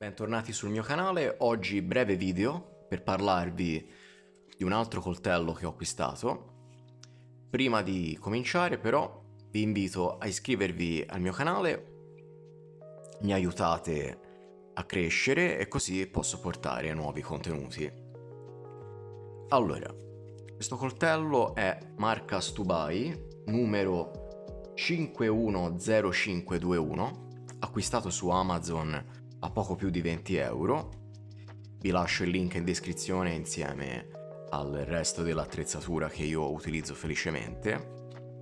Bentornati sul mio canale, oggi breve video per parlarvi di un altro coltello che ho acquistato. Prima di cominciare però vi invito a iscrivervi al mio canale, mi aiutate a crescere e così posso portare nuovi contenuti. Allora, questo coltello è marca Stubai, numero 510521, acquistato su Amazon a poco più di 20 euro. Vi lascio il link in descrizione insieme al resto dell'attrezzatura che io utilizzo felicemente.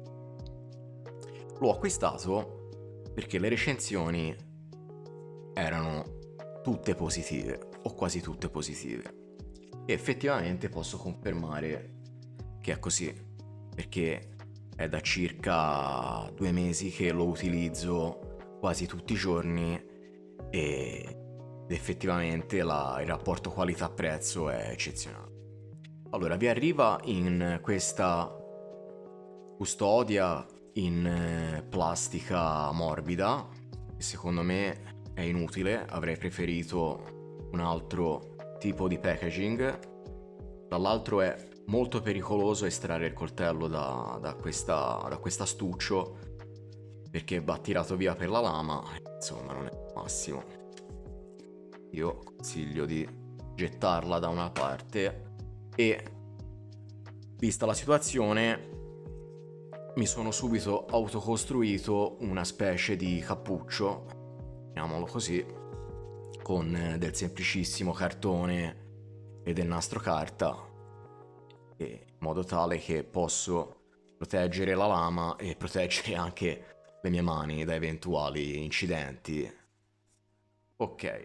L'ho acquistato perché le recensioni erano tutte positive, o quasi tutte positive. E effettivamente posso confermare che è così, perché è da circa 2 mesi che lo utilizzo quasi tutti i giorni ed effettivamente il rapporto qualità-prezzo è eccezionale. Allora, vi arriva in questa custodia in plastica morbida, che secondo me è inutile, avrei preferito un altro tipo di packaging. Tra l'altro è molto pericoloso estrarre il coltello da questa astuccio, perché va tirato via per la lama, insomma non è il massimo. Io consiglio di gettarla da una parte e, vista la situazione, mi sono subito autocostruito una specie di cappuccio, chiamiamolo così, con del semplicissimo cartone e del nastro carta, in modo tale che posso proteggere la lama e proteggere anche le mie mani da eventuali incidenti. Ok.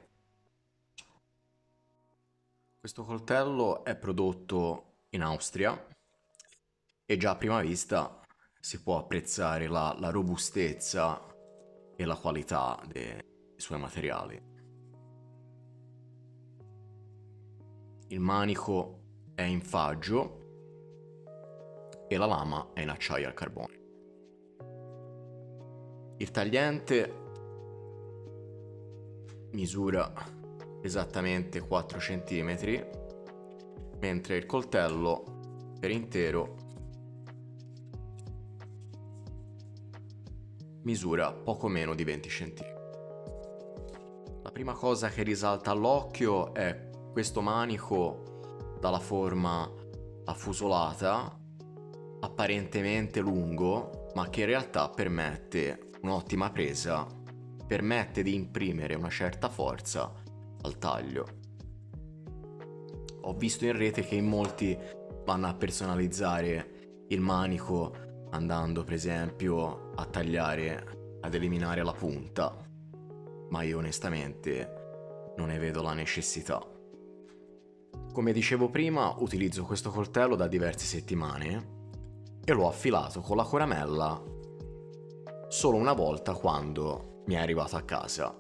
Questo coltello è prodotto in Austria e già a prima vista si può apprezzare la robustezza e la qualità dei suoi materiali. Il manico è in faggio e la lama è in acciaio al carbone. Il tagliente misura esattamente 4 cm, mentre il coltello per intero misura poco meno di 20 cm. La prima cosa che risalta all'occhio è questo manico dalla forma affusolata, apparentemente lungo, ma che in realtà permette un'ottima presa, permette di imprimere una certa forza al taglio. Ho visto in rete che in molti vanno a personalizzare il manico andando per esempio a tagliare, ad eliminare la punta, ma io onestamente non ne vedo la necessità. Come dicevo prima, utilizzo questo coltello da diverse settimane e l'ho affilato con la coramella solo una volta quando mi è arrivato a casa.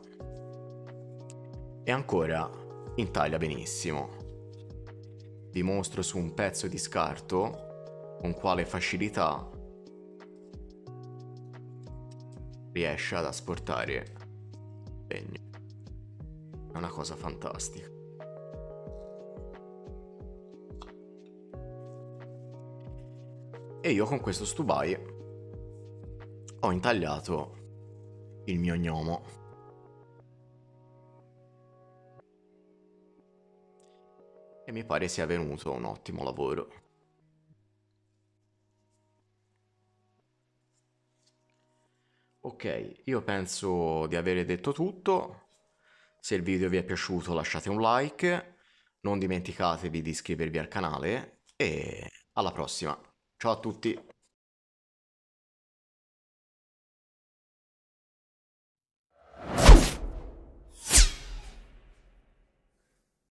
E ancora intaglia benissimo. Vi mostro su un pezzo di scarto con quale facilità riesce ad asportare legno. È una cosa fantastica. E io con questo stubai ho intagliato il mio gnomo. E mi pare sia venuto un ottimo lavoro. Ok, io penso di avere detto tutto. Se il video vi è piaciuto lasciate un like, non dimenticatevi di iscrivervi al canale e alla prossima. Ciao a tutti!